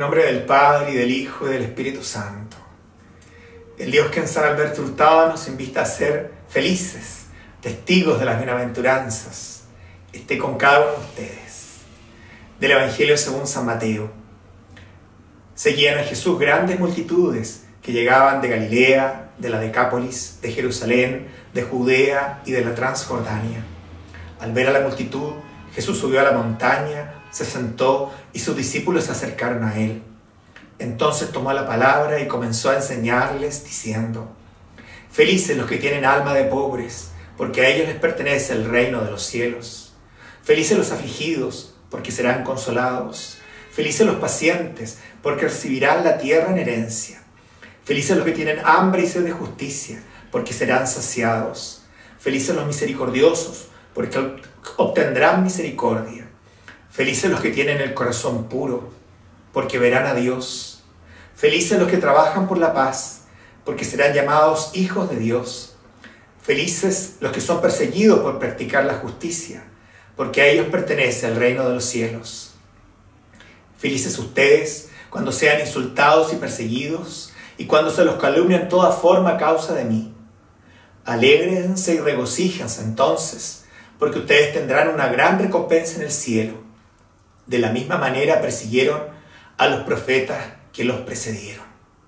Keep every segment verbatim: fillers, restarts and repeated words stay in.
nombre del Padre, y del Hijo, y del Espíritu Santo. El Dios que en San Alberto Hurtado nos invita a ser felices, testigos de las bienaventuranzas, esté con cada uno de ustedes. Del Evangelio según San Mateo. Seguían a Jesús grandes multitudes que llegaban de Galilea, de la Decápolis, de Jerusalén, de Judea y de la Transjordania. Al ver a la multitud, Jesús subió a la montaña, se sentó y sus discípulos se acercaron a él. Entonces tomó la palabra y comenzó a enseñarles diciendo: Felices los que tienen alma de pobres, porque a ellos les pertenece el reino de los cielos. Felices los afligidos, porque serán consolados. Felices los pacientes, porque recibirán la tierra en herencia. Felices los que tienen hambre y sed de justicia, porque serán saciados. Felices los misericordiosos, porque obtendrán misericordia. Felices los que tienen el corazón puro, porque verán a Dios. Felices los que trabajan por la paz, porque serán llamados hijos de Dios. Felices los que son perseguidos por practicar la justicia, porque a ellos pertenece el reino de los cielos. Felices ustedes cuando sean insultados y perseguidos, y cuando se los calumnie en toda forma a causa de mí. Alégrense y regocíjense entonces, porque ustedes tendrán una gran recompensa en el cielo. De la misma manera persiguieron a los profetas que los precedieron.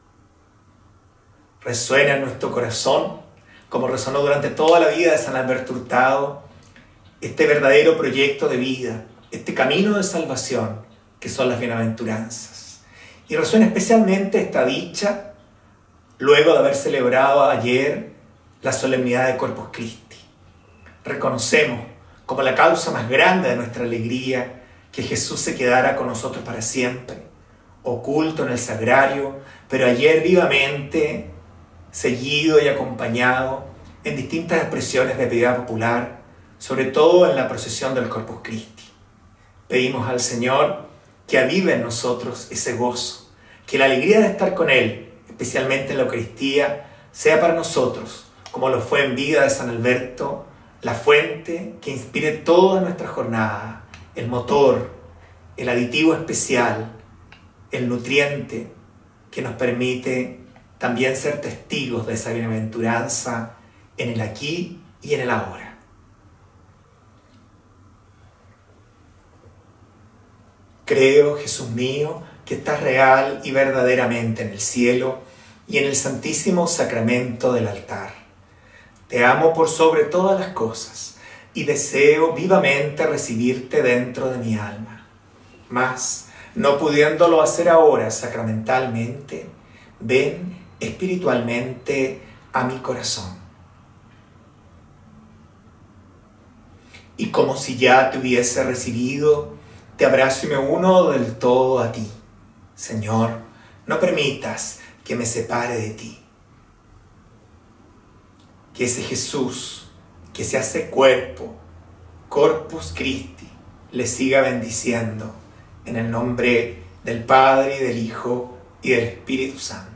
Resuena en nuestro corazón, como resonó durante toda la vida de San Alberto Hurtado, este verdadero proyecto de vida, este camino de salvación que son las bienaventuranzas. Y resuena especialmente esta dicha luego de haber celebrado ayer la solemnidad de Corpus Christi. Reconocemos como la causa más grande de nuestra alegría que Jesús se quedara con nosotros para siempre, oculto en el sagrario, pero ayer vivamente seguido y acompañado en distintas expresiones de piedad popular, sobre todo en la procesión del Corpus Christi. Pedimos al Señor que avive en nosotros ese gozo, que la alegría de estar con Él, especialmente en la Eucaristía, sea para nosotros, como lo fue en vida de San Alberto, la fuente que inspire toda nuestra jornada, el motor, el aditivo especial, el nutriente que nos permite también ser testigos de esa bienaventuranza en el aquí y en el ahora. Creo, Jesús mío, que estás real y verdaderamente en el cielo y en el santísimo sacramento del altar. Te amo por sobre todas las cosas y deseo vivamente recibirte dentro de mi alma. Mas, no pudiéndolo hacer ahora sacramentalmente, ven espiritualmente a mi corazón. Y como si ya te hubiese recibido, te abrazo y me uno del todo a ti. Señor, no permitas que me separe de ti. Que ese Jesús que se hace cuerpo, Corpus Christi, le siga bendiciendo en el nombre del Padre, y del Hijo y del Espíritu Santo.